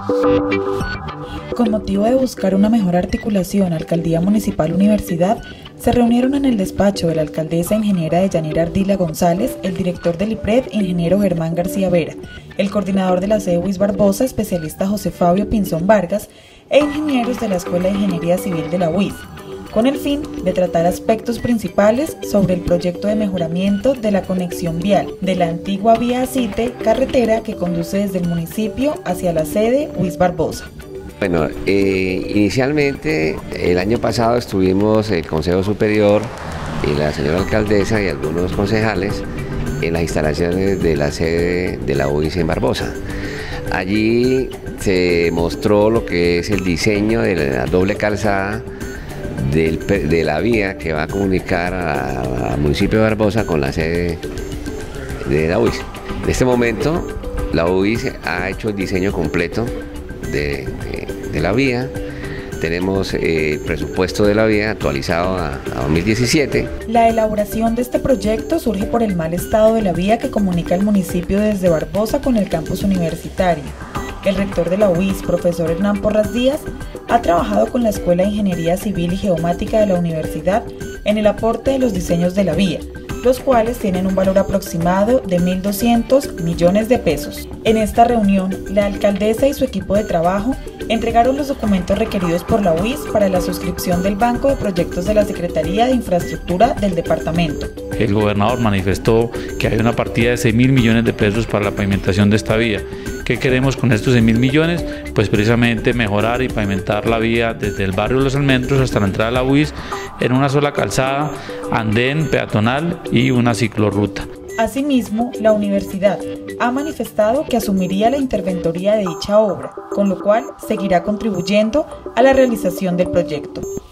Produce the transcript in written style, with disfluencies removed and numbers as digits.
Con motivo de buscar una mejor articulación Alcaldía Municipal-Universidad, se reunieron en el despacho de la alcaldesa ingeniera Deyanira Ardila González, el director del IPRED, ingeniero Germán García Vera, el coordinador de la sede UIS Barbosa, especialista José Fabio Pinzón Vargas, e ingenieros de la Escuela de Ingeniería Civil de la UIS, con el fin de tratar aspectos principales sobre el proyecto de mejoramiento de la conexión vial de la antigua vía Acite, carretera que conduce desde el municipio hacia la sede UIS Barbosa. Bueno, inicialmente el año pasado estuvimos el Consejo Superior y la señora alcaldesa y algunos concejales en las instalaciones de la sede de la UIS en Barbosa. Allí se mostró lo que es el diseño de la doble calzada de la vía que va a comunicar al municipio de Barbosa con la sede de la UIS. En este momento la UIS ha hecho el diseño completo de la vía. Tenemos el presupuesto de la vía actualizado a 2017. La elaboración de este proyecto surge por el mal estado de la vía que comunica el municipio desde Barbosa con el campus universitario. El rector de la UIS, profesor Hernán Porras Díaz, ha trabajado con la Escuela de Ingeniería Civil y Geomática de la universidad en el aporte de los diseños de la vía, los cuales tienen un valor aproximado de 1.200 millones de pesos. En esta reunión, la alcaldesa y su equipo de trabajo entregaron los documentos requeridos por la UIS para la suscripción del Banco de Proyectos de la Secretaría de Infraestructura del departamento. El gobernador manifestó que hay una partida de 6.000 millones de pesos para la pavimentación de esta vía. ¿Qué queremos con estos 6.000 millones? Pues precisamente mejorar y pavimentar la vía desde el barrio Los Almendros hasta la entrada de la UIS en una sola calzada, andén peatonal y una ciclorruta. Asimismo, la universidad ha manifestado que asumiría la interventoría de dicha obra, con lo cual seguirá contribuyendo a la realización del proyecto.